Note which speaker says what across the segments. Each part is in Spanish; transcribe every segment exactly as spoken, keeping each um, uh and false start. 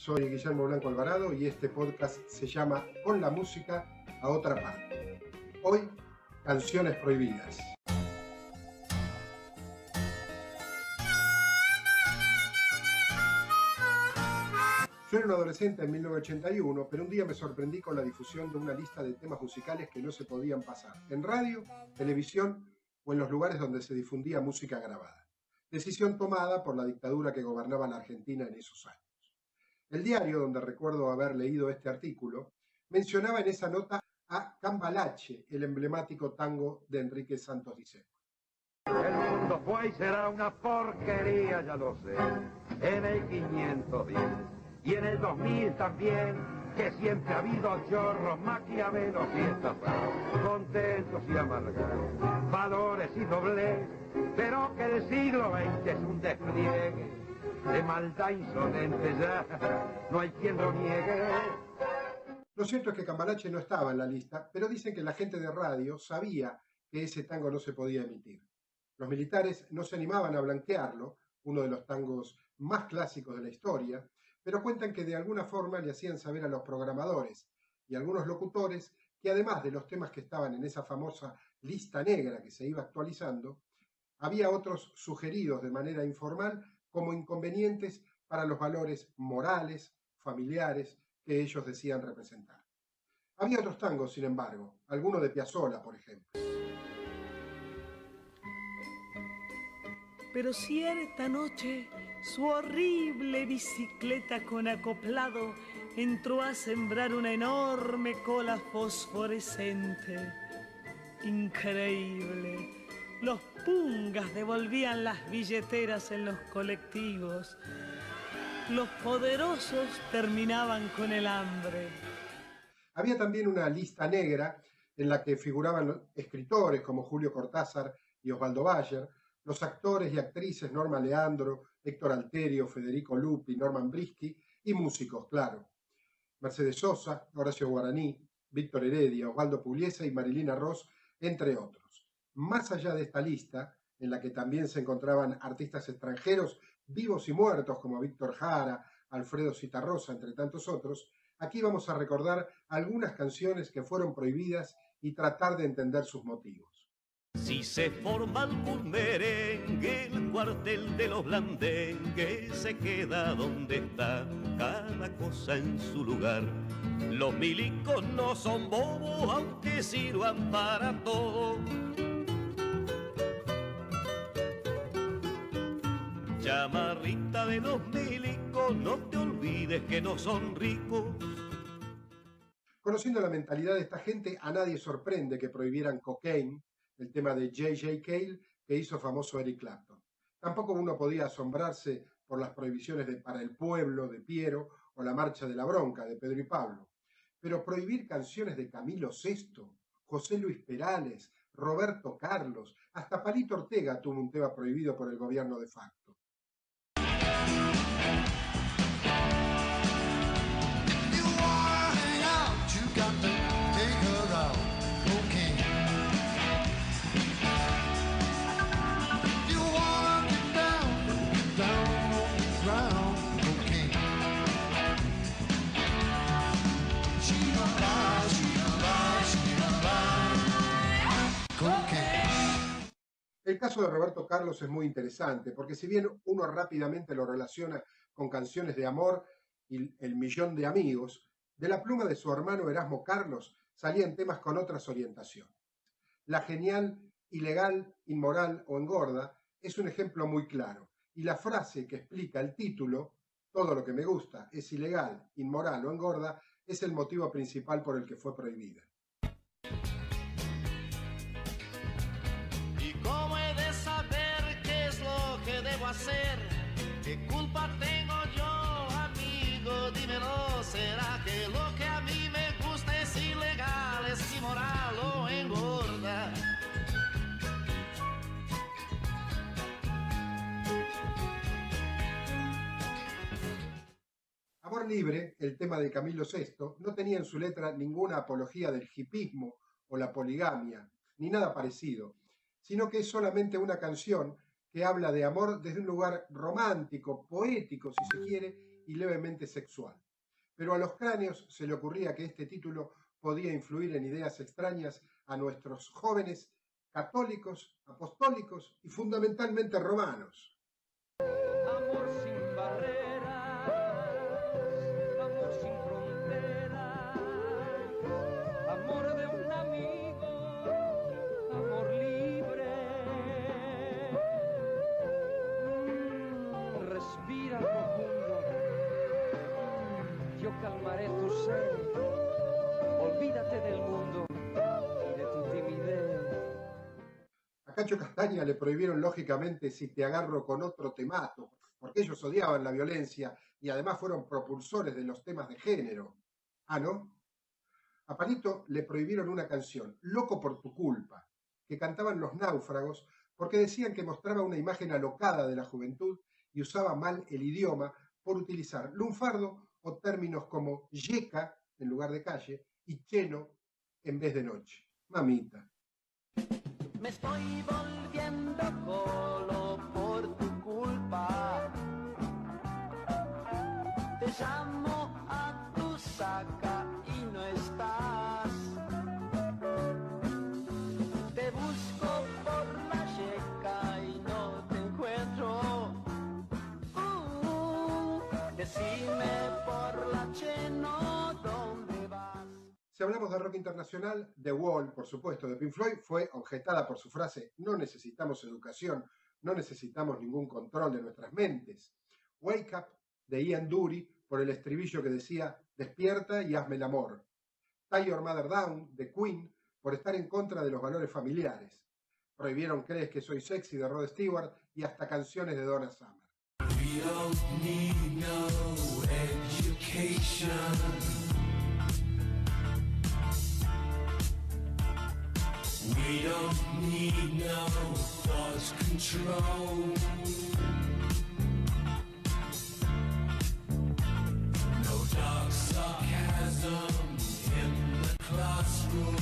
Speaker 1: Soy Guillermo Blanco Alvarado y este podcast se llama Con la música a otra parte. Hoy, canciones prohibidas. Yo era un adolescente en mil novecientos ochenta y uno, pero un día me sorprendí con la difusión de una lista de temas musicales que no se podían pasar en radio, televisión o en los lugares donde se difundía música grabada. Decisión tomada por la dictadura que gobernaba la Argentina en esos años. El diario, donde recuerdo haber leído este artículo, mencionaba en esa nota a Cambalache, el emblemático tango de Enrique Santos Discépolo.
Speaker 2: El mundo fue y será una porquería, ya lo sé, en el quinientos diez y en el dos mil también, que siempre ha habido chorros, maquiavelos y estafados, contentos y amargados, valores y doblez, pero que el siglo veinte es un despliegue de maldad insolente, ya no hay quien lo niegue.
Speaker 1: Lo cierto es que Cambalache no estaba en la lista, pero dicen que la gente de radio sabía que ese tango no se podía emitir. Los militares no se animaban a blanquearlo, uno de los tangos más clásicos de la historia, pero cuentan que de alguna forma le hacían saber a los programadores y a algunos locutores que además de los temas que estaban en esa famosa lista negra que se iba actualizando, había otros sugeridos de manera informal como inconvenientes para los valores morales, familiares que ellos decían representar. Había otros tangos, sin embargo, alguno de Piazzolla, por ejemplo.
Speaker 3: Pero cierta noche su horrible bicicleta con acoplado entró a sembrar una enorme cola fosforescente. Increíble. Los pungas devolvían las billeteras en los colectivos. Los poderosos terminaban con el hambre.
Speaker 1: Había también una lista negra en la que figuraban escritores como Julio Cortázar y Osvaldo Bayer, los actores y actrices Norma Leandro, Héctor Alterio, Federico Lupi, Norman Brisky y músicos, claro. Mercedes Sosa, Horacio Guaraní, Víctor Heredia, Osvaldo Pugliese y Marilina Ross, entre otros. Más allá de esta lista, en la que también se encontraban artistas extranjeros vivos y muertos como Víctor Jara, Alfredo Zitarrosa, entre tantos otros, aquí vamos a recordar algunas canciones que fueron prohibidas y tratar de entender sus motivos.
Speaker 4: Si se forma algún merengue, el cuartel de los blandengues se queda donde está, cada cosa en su lugar. Los milicos no son bobos, aunque sirvan para todo. Chamarrita de los milicos, no te olvides que no son ricos.
Speaker 1: Conociendo la mentalidad de esta gente, a nadie sorprende que prohibieran Cocaine, el tema de J J Cale que hizo famoso Eric Clapton. Tampoco uno podía asombrarse por las prohibiciones de Para el Pueblo, de Piero, o La Marcha de la Bronca, de Pedro y Pablo. Pero prohibir canciones de Camilo Sesto, José Luis Perales, Roberto Carlos, hasta Palito Ortega tuvo un tema prohibido por el gobierno de facto. El caso de Roberto Carlos es muy interesante, porque si bien uno rápidamente lo relaciona con canciones de amor y El Millón de Amigos, de la pluma de su hermano Erasmo Carlos salían temas con otras orientaciones. La genial, ilegal, inmoral o engorda es un ejemplo muy claro, y la frase que explica el título, todo lo que me gusta es ilegal, inmoral o engorda, es el motivo principal por el que fue prohibida.
Speaker 5: Hacer, ¿qué culpa tengo yo, amigo? Dímelo, ¿será que lo que a mí me gusta es ilegal, es inmoral o engorda?
Speaker 1: Amor Libre, el tema de Camilo Sesto, no tenía en su letra ninguna apología del hipismo o la poligamia, ni nada parecido, sino que es solamente una canción que habla de amor desde un lugar romántico, poético, si se quiere, y levemente sexual. Pero a los cráneos se le ocurría que este título podía influir en ideas extrañas a nuestros jóvenes católicos, apostólicos y fundamentalmente romanos.
Speaker 6: Amor sin barreras, amor sin fronteras, amor de un amigo, amor libre. Respira profundo, yo calmaré tu sed, olvídate del mundo y de tu timidez.
Speaker 1: A Cacho Castaña le prohibieron lógicamente Si te agarro con otro te mato, porque ellos odiaban la violencia y además fueron propulsores de los temas de género. Ah, ¿no? A Palito le prohibieron una canción, Loco por tu culpa, que cantaban Los Náufragos porque decían que mostraba una imagen alocada de la juventud y usaba mal el idioma por utilizar lunfardo o términos como yeca en lugar de calle y cheno en vez de noche. Mamita.
Speaker 5: Me estoy volviendo colo por tu culpa. Te llamo a tu saca y no estás. Te busco por la yeca y no te encuentro. Uh, decime por la cheno dónde vas.
Speaker 1: Si hablamos de rock internacional, The Wall, por supuesto, de Pink Floyd, fue objetada por su frase no necesitamos educación, no necesitamos ningún control de nuestras mentes. Wake Up, de Ian Dury, por el estribillo que decía despierta y hazme el amor. Tie Your Mother Down, de Queen, por estar en contra de los valores familiares. Prohibieron Crees que soy sexy, de Rod Stewart, y hasta canciones de Donna Summer.
Speaker 7: We don't need no education. We don't need no thought control. No dark sarcasm in the classroom.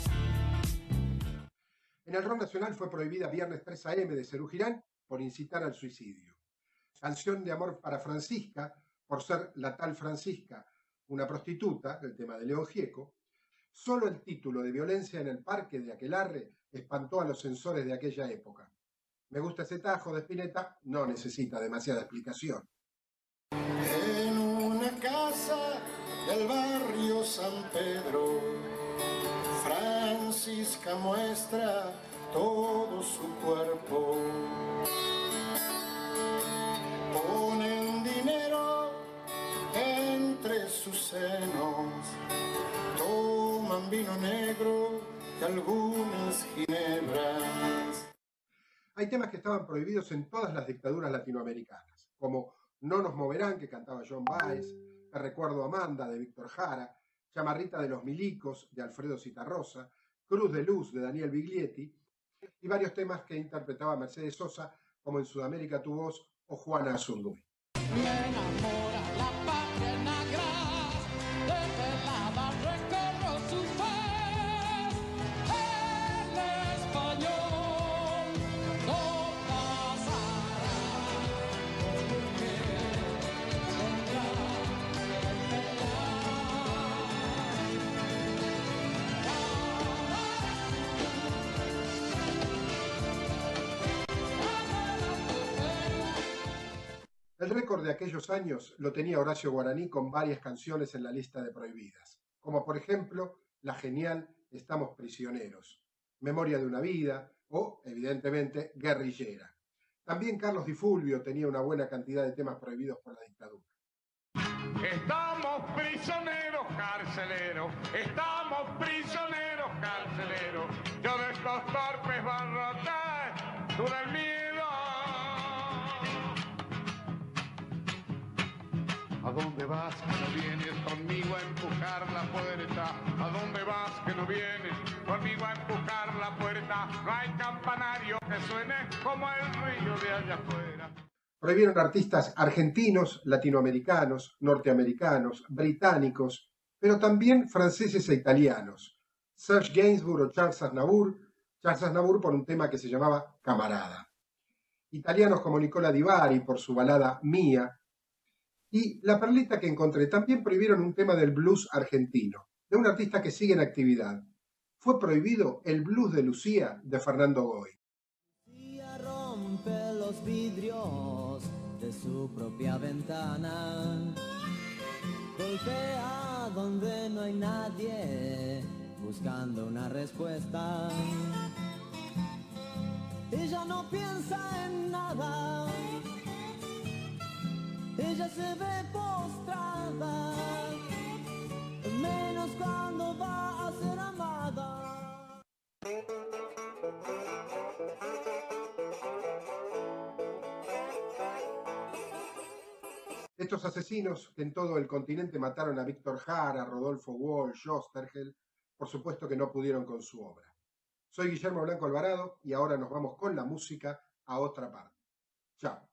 Speaker 1: En el rock nacional fue prohibida Viernes tres a eme de Serú Girán por incitar al suicidio. Canción de amor para Francisca, por ser la tal Francisca, una prostituta, el tema de León Gieco. Solo el título de Violencia en el Parque de Aquelarre espantó a los censores de aquella época. Me gusta ese tajo de Spinetta, no necesita demasiada explicación.
Speaker 8: En una casa del barrio San Pedro, Francisca muestra todo su cuerpo. Ponen dinero entre sus senos, toman vino negro y algunas ginebras.
Speaker 1: Hay temas que estaban prohibidos en todas las dictaduras latinoamericanas, como No nos moverán, que cantaba John Baez, Te recuerdo Amanda, de Víctor Jara, Chamarrita de los Milicos, de Alfredo Citarrosa, Cruz de Luz, de Daniel Biglietti, y varios temas que interpretaba Mercedes Sosa, como En Sudamérica tu voz o Juana Azurduy.
Speaker 9: Me enamora la patria en agraz, desvelada recorro su faz. El español no pasará, porque tendrá que
Speaker 1: El récord de aquellos años lo tenía Horacio Guaraní con varias canciones en la lista de prohibidas, como por ejemplo la genial Estamos prisioneros, Memoria de una vida o, evidentemente, Guerrillera. También Carlos Di Fulvio tenía una buena cantidad de temas prohibidos por la dictadura.
Speaker 2: Estamos prisioneros carceleros, estamos prisioneros carceleros. Yo de estos torpes barrotes, tú del miedo. ¿A dónde vas que no vienes conmigo a empujar la puerta? ¿A dónde vas que no vienes conmigo a empujar la puerta? No hay campanario que suene como el río de allá afuera.
Speaker 1: Prohibieron artistas argentinos, latinoamericanos, norteamericanos, británicos, pero también franceses e italianos. Serge Gainsbourg o Charles Aznavour, Charles Aznavour por un tema que se llamaba Camarada. Italianos como Nicola Di Bari por su balada Mía, Y la perlita que encontré, también prohibieron un tema del blues argentino, de un artista que sigue en actividad. Fue prohibido el blues de Lucía de Fernando Goy.
Speaker 10: Lucía rompe los vidrios de su propia ventana, golpea donde no hay nadie, buscando una respuesta. Ella no piensa en nada, ella se ve postrada, menos cuando va a ser amada.
Speaker 1: Estos asesinos que en todo el continente mataron a Víctor Jara, Rodolfo Walsh, Osterheld, por supuesto que no pudieron con su obra. Soy Guillermo Blanco Alvarado y ahora nos vamos con la música a otra parte. Chao.